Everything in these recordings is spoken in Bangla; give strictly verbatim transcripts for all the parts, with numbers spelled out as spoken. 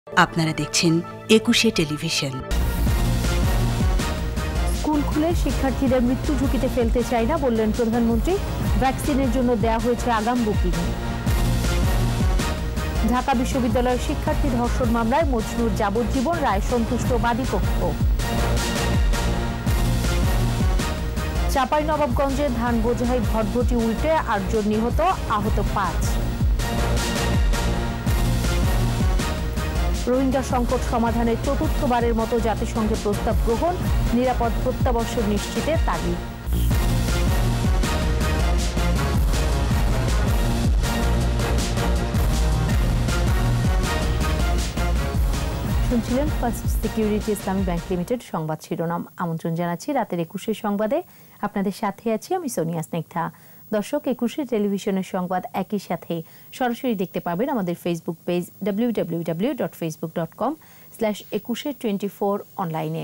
আপনারা দেখছেন একুশে টেলিভিশন। স্কুল খুলে শিক্ষার্থীদের মৃত্যু ঝুঁকিতে ফেলতে চাই না বললেন প্রধানমন্ত্রী। ভ্যাকসিনের জন্য দেয়া হয়েছে আগাম বুকিং। ঢাকা বিশ্ববিদ্যালয়ের শিক্ষার্থী ধর্ষণ মামলায় মজনুর যাবজ্জীবন রায় সন্তুষ্ট বাদীপক্ষ। চাঁপাইনবাবগঞ্জে ধান বোঝাই ভটভটি উল্টে আটজন নিহত, আহত পাঁচ। রোহিঙ্গা সংকট সমাধানে চতুর্থবারের মতো জাতিসংঘে প্রস্তাব গ্রহণ, নিরাপদ প্রত্যাবাসন নিশ্চিতে তাগিদ। শুনছিলেন first security Islami bank limited সংবাদ শিরোনাম। আমন্ত্রণ জানাচ্ছি রাতের একুশের সংবাদে। আপনাদের সাথে আছি আমি সোনিয়া স্নিগ্ধা। দর্শক, একুশে টেলিভিশনের সংবাদ একই সাথে সরাসরি দেখতে পাবেন আমাদের Facebook page W W W dot Facebook dot com slash Ekushey twenty four অনলাইনে।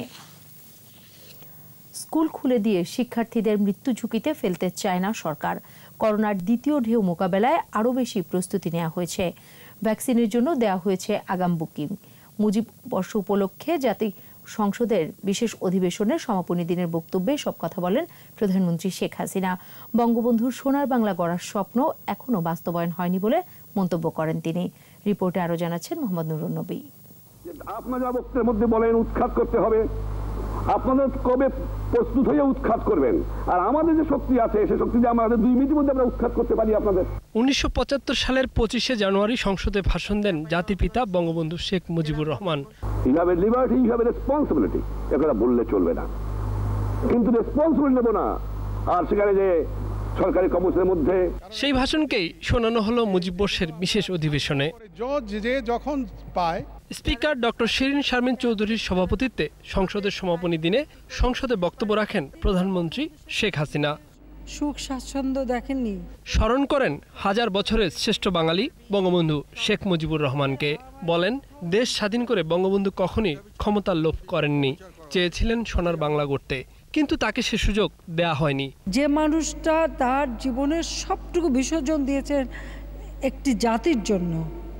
স্কুল খুলে দিয়ে শিক্ষার্থীদের মৃত্যু ঝুঁকিতে ফেলতে চায় না সরকার। করোনার দ্বিতীয় ঢেউ মোকাবেলায় আরও বেশি প্রস্তুতি নেওয়া হয়েছে। ভ্যাকসিনের জন্য দেওয়া হয়েছে আগাম বুকিং। মুজিব বর্ষ উপলক্ষে জাতি সংসদের বিশেষ অধিবেশনের সমাপনী দিনের বক্তব্যে সব কথা বলেন প্রধানমন্ত্রী শেখ হাসিনা। বঙ্গবন্ধুর সোনার বাংলা গড়ার স্বপ্ন এখনো বাস্তবায়ন হয়নি বলে মন্তব্য করেন তিনি। রিপোর্টে আরো জানাচ্ছেন মোহাম্মদ নুরুন নবী। আপনারা বক্তব্যের মধ্যে বলেন উৎখাত করতে হবে, আপনাদের কবে প্রস্তুত হয়ে উৎখাত করবেন? আর আমাদের যে শক্তি আছে সে শক্তি যে আমাদের দুই মিনিটের মধ্যে আমরা উৎখাত করতে পারি আপনাদের। উনিশশো পঁচাত্তর সালের পঁচিশে জানুয়ারি সংসদে ভাষণ দেন জাতির পিতা Bangabandhu Sheikh Mujibur Rahman. You have a liberty, you have a responsibility, একথা বললে চলবে না, কিন্তু রেসপন্সিবিলিটি নেব না। আর সেখানে যে সরকারি কর্মসূচির মধ্যে সেই ভাষণকেই শোনানো হলো মুজিব বর্ষের বিশেষ অধিবেশনে। যে যখন পায় স্পিকার ডক্টর শিরিন শারমিন চৌধুরীর সভাপতিত্বে সংসদের সমাপনী দিনে সংসদে বক্তব্য রাখেন প্রধানমন্ত্রী শেখ হাসিনা। সুখ স্বাচ্ছন্দ্য দেখেননি, স্মরণ করেন হাজার বছরের শ্রেষ্ঠ বাঙালি বঙ্গবন্ধু শেখ মুজিবুর রহমানকে। বলেন, দেশ স্বাধীন করে বঙ্গবন্ধু কখনই ক্ষমতার লোভ করেননি, চেয়েছিলেন সোনার বাংলা গড়তে, কিন্তু তাকে সে সুযোগ দেয়া হয়নি। যে মানুষটা তার জীবনের সবটুকু বিসর্জন দিয়েছেন একটি জাতির জন্য,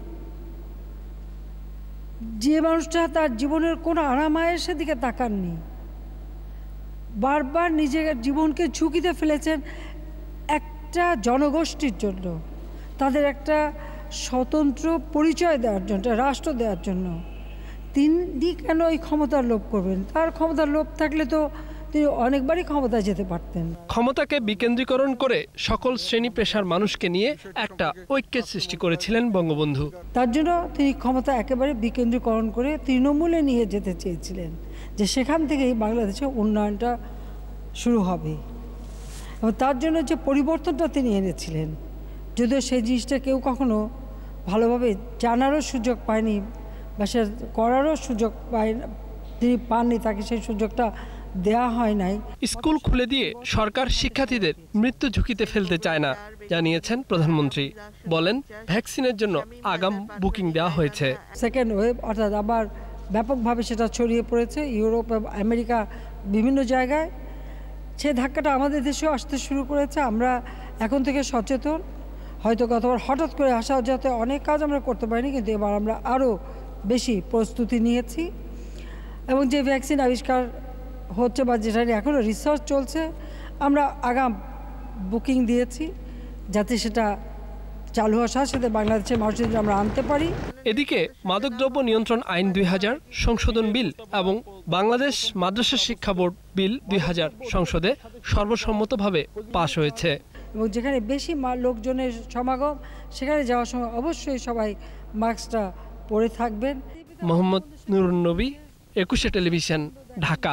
যে মানুষটা তার জীবনের কোনো আরামায়েশের দিকে তাকাননি, বারবার নিজের জীবনকে ঝুঁকিতে ফেলেছেন একটা জনগোষ্ঠীর জন্য, তাদের একটা স্বতন্ত্র পরিচয় দেওয়ার জন্য, রাষ্ট্র দেওয়ার জন্য, তিনি কেন এই ক্ষমতার লোভ করবেন? তার ক্ষমতার লোভ থাকলে তো তিনি অনেকবারই ক্ষমতায় যেতে পারতেন। ক্ষমতাকে বিকেন্দ্রীকরণ করে সকল শ্রেণী পেশার মানুষকে নিয়ে একটা ঐক্যের সৃষ্টি করেছিলেন বঙ্গবন্ধু। তার জন্য তিনি ক্ষমতা একেবারে বিকেন্দ্রীকরণ করে তৃণমূলে নিয়ে যেতে চেয়েছিলেন, যে সেখান থেকেই বাংলাদেশের উন্নয়নটা শুরু হবে। এবং তার জন্য যে পরিবর্তনটা তিনি এনেছিলেন, যদিও সেই জিনিসটা কেউ কখনো ভালোভাবে জানারও সুযোগ পায়নি বা সে করারও সুযোগ পায় তিনি পাননি, তাকে সেই সুযোগটা দেয়া হয় নাই। স্কুল খুলে দিয়ে সরকার শিক্ষার্থীদের মৃত্যু ঝুঁকিতে ফেলতে চায় না জানিয়েছেন প্রধানমন্ত্রী। বলেন, ভ্যাকসিনের জন্য আগাম বুকিং দেওয়া হয়েছে। সেকেন্ড ওয়েভ অর্থাৎ আবার ব্যাপকভাবে সেটা ছড়িয়ে পড়েছে ইউরোপ, আমেরিকা, বিভিন্ন জায়গায়। সে ধাক্কাটা আমাদের দেশেও আসতে শুরু করেছে। আমরা এখন থেকে সচেতন। হয়তো গতবার হঠাৎ করে আসা যাতে অনেক কাজ আমরা করতে পারিনি, কিন্তু এবার আমরা আরও বেশি প্রস্তুতি নিয়েছি। এবং যে ভ্যাকসিন আবিষ্কার হচ্ছে বা যেটা নিয়ে এখনও রিসার্চ চলছে, আমরা আগাম বুকিং দিয়েছি যাতে সেটা চালু হওয়ার সাথে সাথে বাংলাদেশের মানুষদের আমরা আনতে পারি। এদিকে মাদকদ্রব্য নিয়ন্ত্রণ আইন দুই হাজার সংশোধন বিল এবং বাংলাদেশ মাদ্রাসা শিক্ষা বোর্ড বিল দুই হাজার সংসদে সর্বসম্মতভাবে পাশ হয়েছে। এবং যেখানে বেশি লোকজনের সমাগম, সেখানে যাওয়ার সময় অবশ্যই সবাই মাস্কটা পরে থাকবেন। মোহাম্মদ নুরুন নবী, একুশে টেলিভিশন, ঢাকা।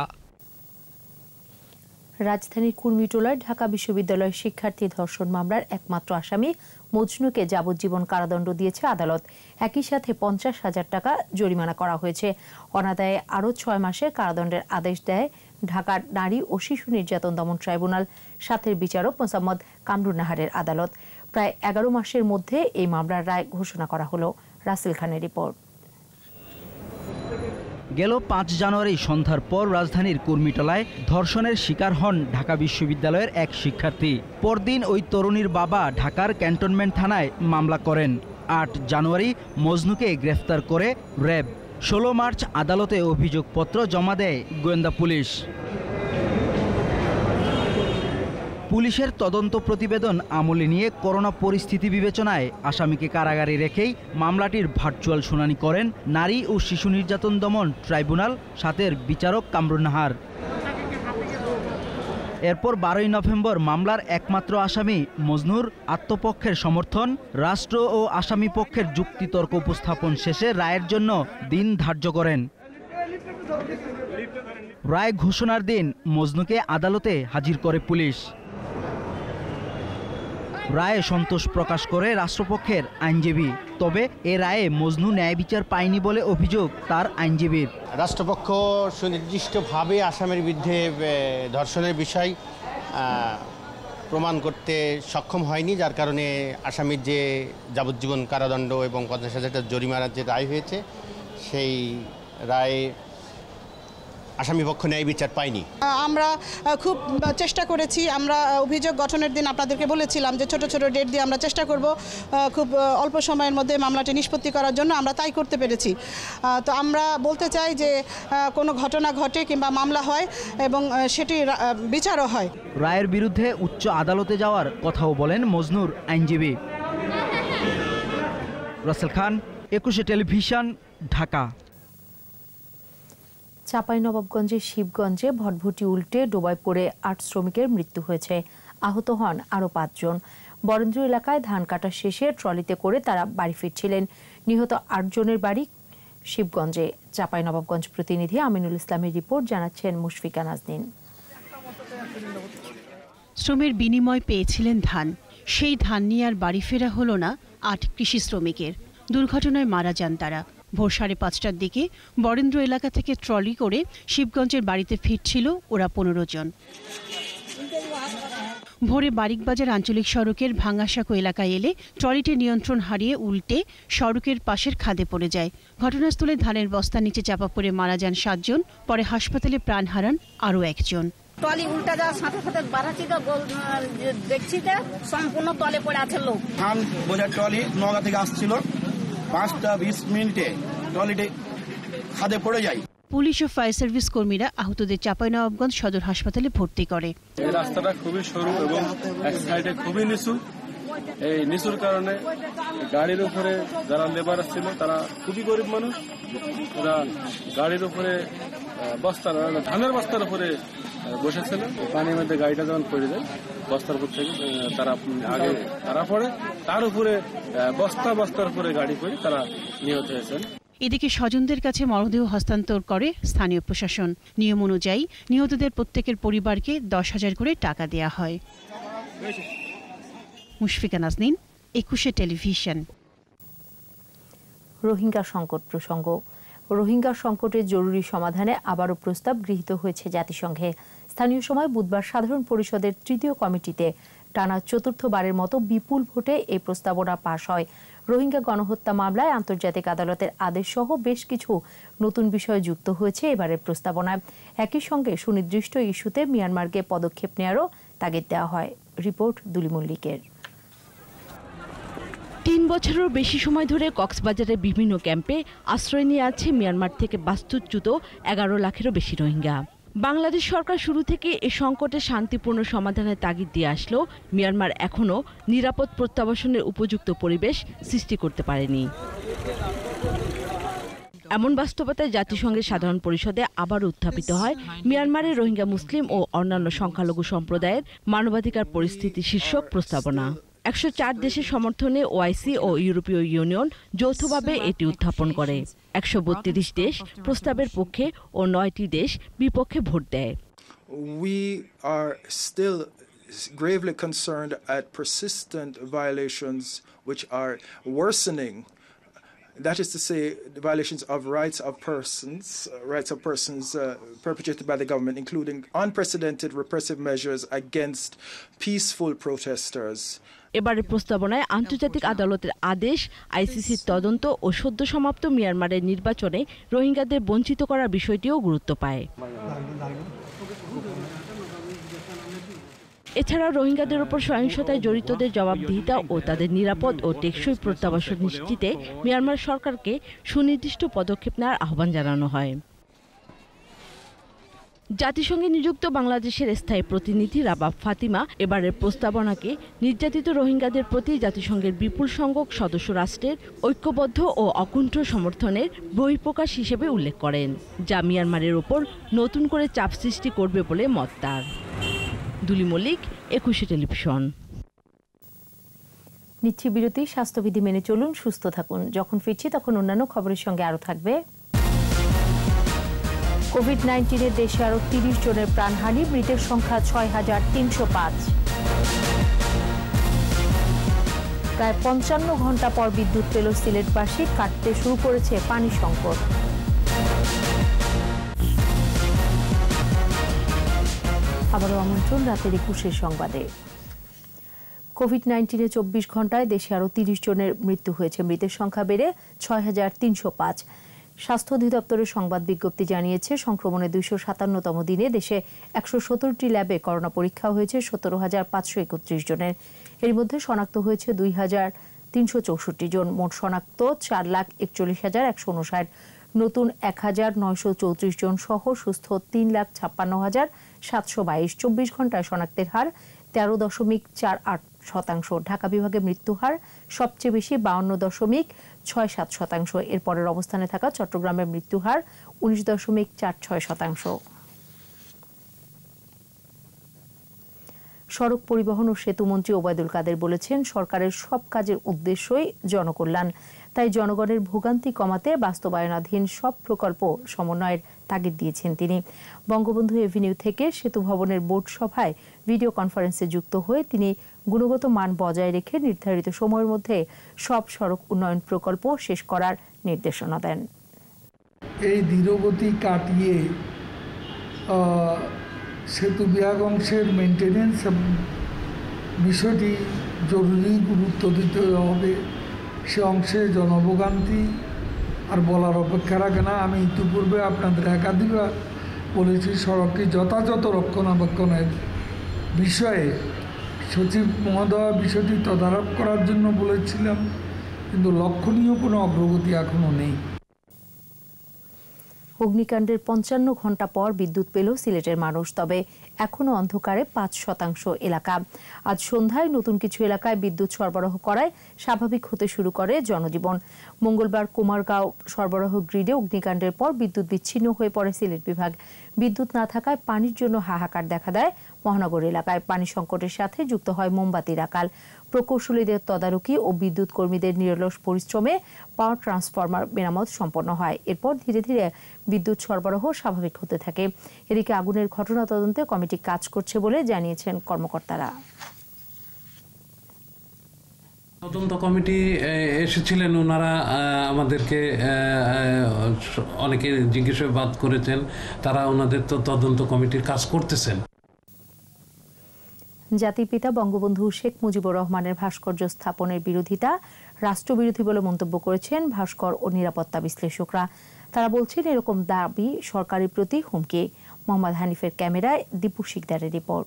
রাজধানীর কুর্মিটোলায় ঢাকা বিশ্ববিদ্যালয়ের শিক্ষার্থী ধর্ষণ মামলার একমাত্র আসামি মজনুকে যাবজ্জীবন কারাদণ্ড দিয়েছে আদালত। একই সাথে পঞ্চাশ হাজার টাকা জরিমানা করা হয়েছে। অনাদায়ে আরও ছয় মাসের কারাদণ্ডের আদেশ দেয় ঢাকার নারী ও শিশু নির্যাতন দমন ট্রাইব্যুনাল সাতের বিচারক মোসাম্মদ কামরুন নাহারের আদালত। প্রায় এগারো মাসের মধ্যে এই মামলার রায় ঘোষণা করা হলো। রাসেল খানের রিপোর্ট। গেল পাঁচ জানুয়ারি সন্ধ্যার পর রাজধানীর কুর্মিটোলায় ধর্ষণের শিকার হন ঢাকা বিশ্ববিদ্যালয়ের এক শিক্ষার্থী। পরদিন ওই তরুণীর বাবা ঢাকার ক্যান্টনমেন্ট থানায় মামলা করেন। আট জানুয়ারি মজনুকে গ্রেফতার করে র্যাব। ষোলো মার্চ আদালতে অভিযোগপত্র জমা দেয় গোয়েন্দা পুলিশ। পুলিশের তদন্ত প্রতিবেদন আমলে নিয়ে করোনা পরিস্থিতি বিবেচনায় আসামিকে কারাগারে রেখেই মামলাটির ভার্চুয়াল শুনানি করেন নারী ও শিশু নির্যাতন দমন ট্রাইব্যুনাল সাতের বিচারক কামরুন নাহার। এরপর বারোই নভেম্বর মামলার একমাত্র আসামি মজনুর আত্মপক্ষের সমর্থন, রাষ্ট্র ও আসামি পক্ষের যুক্তিতর্ক উপস্থাপন শেষে রায়ের জন্য দিন ধার্য করেন। রায় ঘোষণার দিন মজনুকে আদালতে হাজির করে পুলিশ। রায়ে সন্তোষ প্রকাশ করে রাষ্ট্রপক্ষের আইনজীবী। তবে এ রায়ে মজনু ন্যায় বিচার পায়নি বলে অভিযোগ তার আইনজীবীর। রাষ্ট্রপক্ষ সুনির্দিষ্টভাবে আসামের বিরুদ্ধে ধর্ষণের বিষয় প্রমাণ করতে সক্ষম হয়নি, যার কারণে আসামির যে যাবজ্জীবন কারাদণ্ড এবং পঞ্চাশ হাজার টাকা জরিমানার যে রায় হয়েছে সেই রায়ে আসামি পক্ষ ন্যায় বিচার পায়নি। আমরা খুব চেষ্টা করেছি। আমরা অভিযোগ গঠনের দিন আপনাদেরকে বলেছিলাম যে ছোট ছোট ডেট দিয়ে আমরা চেষ্টা করব খুব অল্প সময়ের মধ্যে মামলাটি নিষ্পত্তি করার জন্য। আমরা তাই করতে পেরেছি। তো আমরা বলতে চাই যে কোনো ঘটনা ঘটে কিংবা মামলা হয় এবং সেটি বিচারও হয়। রায়ের বিরুদ্ধে উচ্চ আদালতে যাওয়ার কথাও বলেন মজনুর আইনজীবী। রাসেল খান, একুশে টেলিভিশন, ঢাকা। চাঁপাইনবাবগঞ্জের শিবগঞ্জে ভটভটি উল্টে ডোবায় পড়ে আট শ্রমিকের মৃত্যু হয়েছে। আহত হন আরও পাঁচজন। বরেন্দ্র এলাকায় ধান কাটা শেষে ট্রলিতে করে তারা বাড়ি ফিরছিলেন। নিহত আটজনের বাড়ি শিবগঞ্জে। চাঁপাইনবাবগঞ্জ প্রতিনিধি আমিনুল ইসলামের রিপোর্ট, জানাচ্ছেন মুশফিকা নাজনীন। শ্রমের বিনিময় পেয়েছিলেন ধান, সেই ধান নিয়ে আর বাড়ি ফেরা হলো না আট কৃষি শ্রমিকের। দুর্ঘটনায় মারা যান তারা। ভোর সাড়ে পাঁচটার দিকে বরেন্দ্র এলাকা থেকে ট্রলি করে শিবগঞ্জের বাড়িতে ফিরছিল ওরা পনেরো জন। ভোরে বারিকবাজার আঞ্চলিক সড়কের ভাঙ্গাসাঁকো এলাকায় এলে ট্রলিটি নিয়ন্ত্রণ হারিয়ে উল্টে সড়কের পাশের খাদে পড়ে যায়। ঘটনাস্থলে ধানের বস্তার নিচে চাপা পড়ে মারা যান সাতজন। পরে হাসপাতালে প্রাণ হারান আরও একজন। টলি উল্টা যাওয়ার সাথে সাথে বাড়াচ্ছি তো দেখছি যে সম্পূর্ণ তলে পড়ে আছে লোক। ধান বোঝার টলি নগা থেকে আসছিল, পাঁচটা বিশ মিনিটে ট্রলিটি খাদে পড়ে যায়। পুলিশ ও ফায়ার সার্ভিস কর্মীরা আহতদের চাঁপাইনবাবগঞ্জ সদর হাসপাতালে ভর্তি করে। এই রাস্তাটা খুবই সরু এবং এক সাইডে খুবই নিচু। এই নিচুর কারণে গাড়ির উপরে যারা লেবার ছিল তারা খুবই গরিব মানুষ। ওরা গাড়ির উপরে বস্তার ধানের বস্তার উপরে বসেছিল। পানির মধ্যে গাড়িটা যখন পড়ে যায় বস্তার উপর থেকে তারা আগে তারা পড়ে, তার উপরে বস্তা বস্তার উপরে গাড়ি করে তারা নিহত হয়েছেন। এদিকে স্বজনদের কাছে মরদেহ হস্তান্তর করে স্থানীয় প্রশাসন। নিয়ম অনুযায়ী নিহতদের প্রত্যেকের পরিবারকে দশ হাজার করে টাকা দেয়া হয়। মুশফিকা নাজনীন, একুশে টেলিভিশন। রোহিঙ্গা সংকট প্রসঙ্গ। রোহিঙ্গা সংকটের জরুরি সমাধানে আবারও প্রস্তাব গৃহীত হয়েছে জাতিসংঘে। স্থানীয় সময় বুধবার সাধারণ পরিষদের তৃতীয় কমিটিতে টানা চতুর্থবারের মতো বিপুল ভোটে এই প্রস্তাবনা পাশ হয়। রোহিঙ্গা গণহত্যা মামলায় আন্তর্জাতিক আদালতের আদেশ সহ বেশ কিছু নতুন বিষয় যুক্ত হয়েছে এবারের প্রস্তাবনায়। একই সঙ্গে সুনির্দিষ্ট ইস্যুতে মিয়ানমারকে পদক্ষেপ নেওয়ারও তাগিদ দেওয়া হয়। রিপোর্ট দুলি মল্লিকের। তিন বছরেরও বেশি সময় ধরে কক্সবাজারের বিভিন্ন ক্যাম্পে আশ্রয় নিয়ে আছে মিয়ানমার থেকে বাস্তুচ্যুত এগারো লাখেরও বেশি রোহিঙ্গা। বাংলাদেশ সরকার শুরু থেকে এ সংকটে শান্তিপূর্ণ সমাধানের তাগিদ দিয়ে আসলেও মিয়ানমার এখনও নিরাপদ প্রত্যাবাসনের উপযুক্ত পরিবেশ সৃষ্টি করতে পারেনি। এমন বাস্তবতায় জাতিসংঘের সাধারণ পরিষদে আবার উত্থাপিত হয় মিয়ানমারের রোহিঙ্গা মুসলিম ও অন্যান্য সংখ্যালঘু সম্প্রদায়ের মানবাধিকার পরিস্থিতি শীর্ষক প্রস্তাবনা। একশো চার দেশের সমর্থনে ওআইসি ও ইউরোপীয় ইউনিয়ন যৌথভাবে এটি উত্থাপন করে। একশো বত্রিশ দেশ প্রস্তাবের পক্ষে ও নয়টি দেশ বিপক্ষে ভোট দেয়। We are still gravely concerned at persistent violations which are worsening. That is to say, the violations of rights of persons, uh, rights of persons uh, perpetrated by the government, including unprecedented repressive measures against peaceful protesters. এবারের প্রস্তাবনায় আন্তর্জাতিক আদালতের আদেশ, আইসিসির তদন্ত ও সদ্য সমাপ্ত মিয়ানমারের নির্বাচনে রোহিঙ্গাদের বঞ্চিত করার বিষয়টিও গুরুত্ব পায়। এছাড়া রোহিঙ্গাদের উপর সহিংসতায় জড়িতদের জবাবদিহিতা ও তাদের নিরাপদ ও টেকসই প্রত্যাবাসন নিশ্চিতে মিয়ানমার সরকারকে সুনির্দিষ্ট পদক্ষেপ নেওয়ার আহ্বান জানানো হয়। জাতিসংঘে নিযুক্ত বাংলাদেশের স্থায়ী প্রতিনিধি রাবাব ফাতিমা এবারের প্রস্তাবনাকে নির্যাতিত রোহিঙ্গাদের প্রতি জাতিসংঘের বিপুল সংখ্যক সদস্য রাষ্ট্রের ঐক্যবদ্ধ ও অকুণ্ঠ সমর্থনের বহিঃপ্রকাশ হিসেবে উল্লেখ করেন, যা মিয়ানমারের ওপর নতুন করে চাপ সৃষ্টি করবে বলে মত তার। দুলি মল্লিক, একুশে টেলিভিশন। নিচ্ছি বিরতি। স্বাস্থ্যবিধি মেনে চলুন, সুস্থ থাকুন। যখন ফিরছি তখন অন্যান্য খবরের সঙ্গে আরও থাকবে। কোভিড নাইন্টিনের দেশে আরও তিরিশ জনের প্রাণহানি, মৃতের সংখ্যা ছয় হাজার তিনশো পাঁচ। প্রায় পঞ্চান্ন ঘন্টা পর বিদ্যুৎ পেল সিলেটবাসী, কাটতে শুরু করেছে পানি সংকট। আবারও আমন্ত্রণ রাতের একুশের সংবাদে। কোভিড নাইন্টিনে চব্বিশ ঘন্টায় দেশে আরও তিরিশ জনের মৃত্যু হয়েছে, মৃতের সংখ্যা বেড়ে ছয় হাজার তিনশো পাঁচ। স্বাস্থ্য অধিদপ্তরের সংবাদ বিজ্ঞপ্তি জানিয়েছে, সংক্রমণের দুইশো সাতান্নতম দিনে দেশে একশো সতেরোটি ল্যাবে করোনা পরীক্ষা হয়েছে সতেরো হাজার পাঁচশো একত্রিশ জনের। এর মধ্যে শনাক্ত হয়েছে দুই হাজার তিনশো চৌষট্টি জন। মোট শনাক্ত চার লাখ একচল্লিশ হাজার একশো উনষাট, নতুন এক হাজার নয়শো চৌত্রিশ জন সহ সুস্থ তিন লাখ ছাপ্পান্ন হাজার সাতশো বাইশ। চব্বিশ ঘন্টায় শনাক্তের হার তেরো দশমিক চার আট শতাংশ। ঢাকা বিভাগে মৃত্যু হার সবচেয়ে বেশি, বাউন্ন দশমিক ছয় সাত শতাংশ। এরপরের অবস্থানে থাকা চট্টগ্রামের মৃত্যু হার উনিশ দশমিক চার ছয় শতাংশ। সড়ক পরিবহন ও সেতুমন্ত্রী ওবায়দুল কাদের বলেছেন, সরকারের সব কাজের উদ্দেশ্যই জনকল্যাণ, তাই জনগণের ভোগান্তি কমাতে বাস্তবায়নাধীন সব প্রকল্প সমন্বয়ের তাগিদ দিয়েছেন তিনি। বঙ্গবন্ধু এভিনিউ থেকে সেতু ভবনের বোর্ড সভায় ভিডিও কনফারেন্সে যুক্ত হয়ে তিনি গুণগত মান বজায় রেখে নির্ধারিত সময়ের মধ্যে সব সড়ক উন্নয়ন প্রকল্প শেষ করার নির্দেশনা দেন। এই ধীরগতি কাটিয়ে সেতু বিভাগ অংশের মেনটেন্যান্স বিষয়টি জরুরি গুরুত্ব দিতে হবে। সে অংশে জনভোগান্তি আর বলার অপেক্ষা রাখে না। আমি ইতিপূর্বে আপনাদের একাধিকবার বলেছি, সড়কটি যথাযথ রক্ষণাবেক্ষণের বিষয়ে সচিব মহোদয় বিষয়টি তদারক করার জন্য বলেছিলাম, কিন্তু লক্ষণীয় কোনো অগ্রগতি এখনও নেই। অগ্নিকাণ্ডের পঞ্চান্ন ঘন্টা পর বিদ্যুৎ পেল সিলেটের মানুষ, তবে এখনো অন্ধকারে পাঁচ শতাংশ এলাকা। আজ সন্ধ্যায় নতুন কিছু এলাকায় বিদ্যুৎ সরবরাহ করায় স্বাভাবিক হতে শুরু করে জনজীবন। মঙ্গলবার কুমারগাঁও সরবরাহ গ্রিডে অগ্নিকাণ্ডের পর বিদ্যুৎ বিচ্ছিন্ন হয়ে পড়ে সিলেট বিভাগ। বিদ্যুৎ না থাকায় পানির জন্য হাহাকার দেখা দেয় মহানগর এলাকায়। পানি সংকটের সাথে যুক্ত হয় মোমবাতির আকাল। প্রকৌশলীদের তদারকি ও বিদ্যুৎ কর্মীদের নিরলস পরিশ্রমে পাওয়ার ট্রান্সফরমার মেরামত সম্পন্ন হয়। এরপর ধীরে ধীরে বিদ্যুৎ সরবরাহ স্বাভাবিক হতে থাকে। এদিকে আগুনের ঘটনা তদন্তে কমিটি কাজ করছে বলে জানিয়েছেন কর্মকর্তারা। তদন্ত কমিটি এসেছিলেন, ওনারা আমাদেরকে অনেকে জিজ্ঞাসাবাদ করেছেন, তারা ওনাদের তো তদন্ত কমিটির কাজ করতেছেন। জাতির পিতা বঙ্গবন্ধু শেখ মুজিবুর রহমানের ভাস্কর্য স্থাপনের বিরোধিতা রাষ্ট্রবিরোধী বলে মন্তব্য করেছেন ভাস্কর ও নিরাপত্তা বিশ্লেষকরা। তারা বলছেন, এরকম দাবি সরকারের প্রতি হুমকি। মোহাম্মদ হানিফের ক্যামেরায় দীপু শিকদারের রিপোর্ট।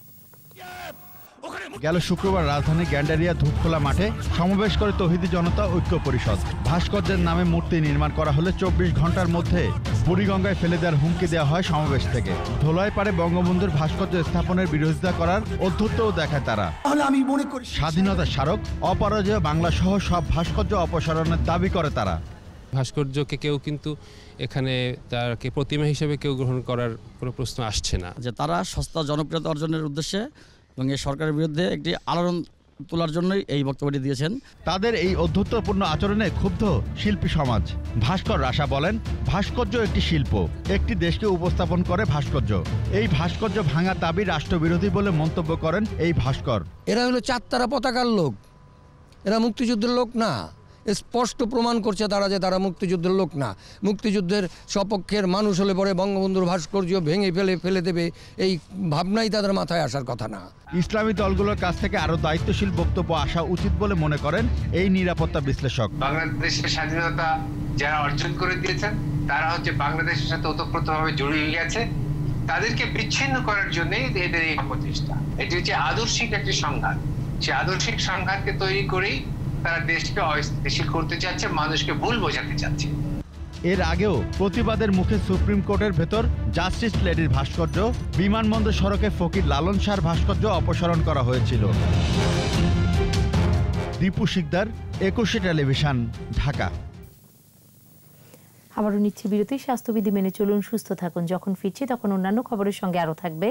গেল শুক্রবার রাজধানী গ্যান্ডারিয়া ধূপখোলা মাঠে সমাবেশ করে তৌহিদি জনতা ঐক্য পরিষদ। ভাস্কর্যের নামে মূর্তি নির্মাণ করা হলে চব্বিশ ঘন্টার মধ্যে বুড়িগঙ্গায় ফেলে দেওয়ার হুমকি দেওয়া হয় সমাবেশ থেকে। ধোলাই পারে বঙ্গবন্ধুর ভাস্কর্য স্থাপনের বিরোধিতা করার অধ্যত্তও দেখায় তারা। আমি মনে করি স্বাধীনতা স্মারক, অপরাজেয় বাংলা সহ সব ভাস্কর্য অপসারণের দাবি করে তারা। ভাস্কর্যকে কেউ কিন্তু এখানে তাকে প্রতিমা হিসেবে কেউ গ্রহণ করার কোনো প্রশ্ন আসছে না। যে তারা সস্তা জনপ্রিয়তা অর্জনের উদ্দেশ্যে এবং এই সরকারের বিরুদ্ধে একটি আলোড়ন তোলার জন্যই এই বক্তব্যটি দিয়েছেন। তাদের এই অধ্যত্বপূর্ণ আচরণে ক্ষুব্ধ শিল্পী সমাজ। ভাস্কর রাশা বলেন, ভাস্কর্য একটি শিল্প, একটি দেশকে উপস্থাপন করে ভাস্কর্য। এই ভাস্কর্য ভাঙা দাবি রাষ্ট্রবিরোধী বলে মন্তব্য করেন এই ভাস্কর। এরা হলো চারতারা পতাকার লোক, এরা মুক্তিযুদ্ধের লোক না। স্পষ্ট প্রমাণ করছে তারা যে তারা মুক্তিযুদ্ধের লোক না। মুক্তিযুদ্ধের সপক্ষের মানুষ হলে পরে বঙ্গবন্ধুর ভাস্কর্য ভেঙে ফেলে ফেলে দেবে, এই ভাবনাই তাদের মাথায় আসার কথা না। ইসলামী দলগুলোর কাছ থেকে আরো দায়িত্বশীল বক্তব্য আসা উচিত বলে মনে করেন এই নিরাপত্তা বিশ্লেষক। বাংলাদেশের স্বাধীনতা যারা অর্জন করে দিয়েছেন তারা হচ্ছে বাংলাদেশের সাথে ওতপ্রোতভাবে জড়িয়ে গেছে তাদেরকে বিচ্ছিন্ন করার জন্যই এদের এই প্রচেষ্টা। এটি হচ্ছে আদর্শিক একটি সংঘাত। সে আদর্শিক সংঘাতকে তৈরি করেই তারা দেশকে অস্থিতিশীল করতে চাচ্ছে, মানুষকে ভুল বোঝাতে চাচ্ছে। এর আগেও প্রতিবাদের মুখে সুপ্রিম কোর্টের ভেতর জাস্টিস লেডির ভাস্কর্য, বিমানবন্দর সড়কে ফকির লালন শাহর ভাস্কর্য অপসারণ করা হয়েছিল। দীপু শিকদার, একুশে টেলিভিশন, ঢাকা। আবারও নিচ্ছি বিরতি। স্বাস্থ্যবিধি মেনে চলুন, সুস্থ থাকুন। যখন ফিরছি তখন অন্যান্য খবরের সঙ্গে আরও থাকবে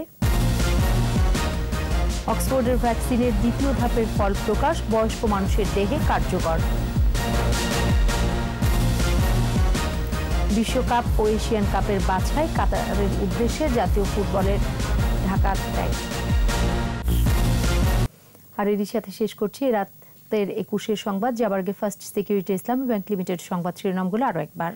অক্সফোর্ডের ভ্যাকসিনের দ্বিতীয় ধাপের ফল প্রকাশ, বয়স্ক মানুষের দেহে কার্যকর। বিশ্বকাপ ও এশিয়ান কাপের বাছাই কাতারের উদ্দেশ্যে জাতীয় ফুটবলের ঢাকা ত্যাগ। আর এরই সাথে শেষ করছি রাতের একুশের সংবাদ। যাবার আগে first security Islami bank limited সংবাদ শিরোনামগুলো আরও একবার।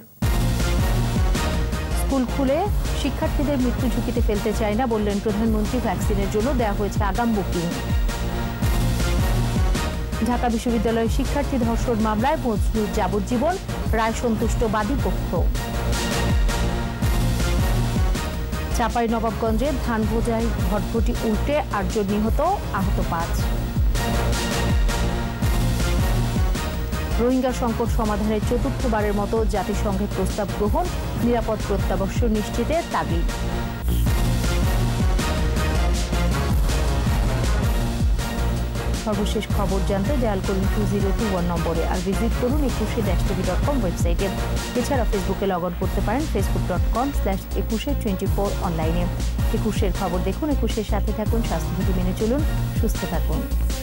স্কুল খুলে শিক্ষার্থীদের মৃত্যু ঝুঁকিতে ফেলতে চায় না বললেন প্রধানমন্ত্রী। ভ্যাকসিনের জন্য দেওয়া হয়েছে আগাম বুকিং। ঢাকা বিশ্ববিদ্যালয়ের শিক্ষার্থী ধর্ষণ মামলায় মজনুর যাবজ্জীবন, রায় সন্তুষ্ট বাদী পক্ষ। চাঁপাইনবাবগঞ্জে ধান বোঝাই ভটভটি উল্টে আটজন নিহত, আহত পাঁচ। রোহিঙ্গা সংকট সমাধানের চতুর্থবারের মতো জাতিসংঘের প্রস্তাব গ্রহণ, নিরাপদ প্রত্যাবর্তন নিশ্চিতে তাগিদ। সর্বশেষ খবর জানতে ডায়াল করুন টু জিরো টু ওয়ান নম্বরে, আর ভিজিট করুন একুশে ড্যাশ টিভি ডট কম ওয়েবসাইটে। এছাড়া ফেসবুকে লগ অন করতে পারেন Facebook dot com slash Ekushey twenty four অনলাইনে। একুশের খবর দেখুন, একুশের সাথে থাকুন, স্বাস্থ্যবিধি মেনে চলুন, সুস্থ থাকুন।